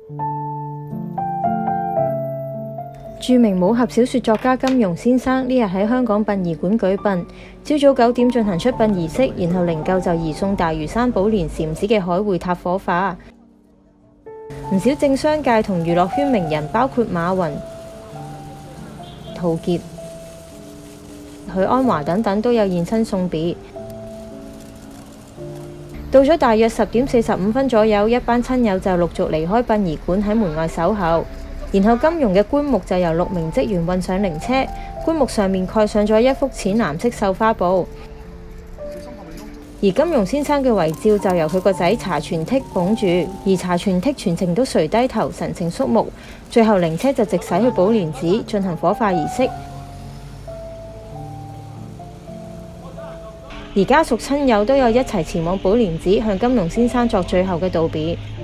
著名武俠小說作家金庸先生呢日喺香港殯儀館舉殯，朝早9點進行出殯儀式，然後靈柩就移送大嶼山寶蓮禪寺嘅海會塔火化。唔少政商界同娛樂圈名人，包括馬雲、陶傑、許鞍華等等，都有現身送別。到咗大約10點45分左右，一班親友就陸續離開殯儀館喺門外守候。然後金庸嘅棺木就由6名職員運上靈車，棺木上面蓋上咗一幅淺藍色繡花布。而金庸先生嘅遺照就由佢個仔查傳剔捧住，而查傳剔全程都垂低頭，神情肅穆。最後靈車就直駛去寶蓮寺進行火化儀式。而家屬親友都有一齊前往寶蓮寺向金庸先生作最後嘅道別。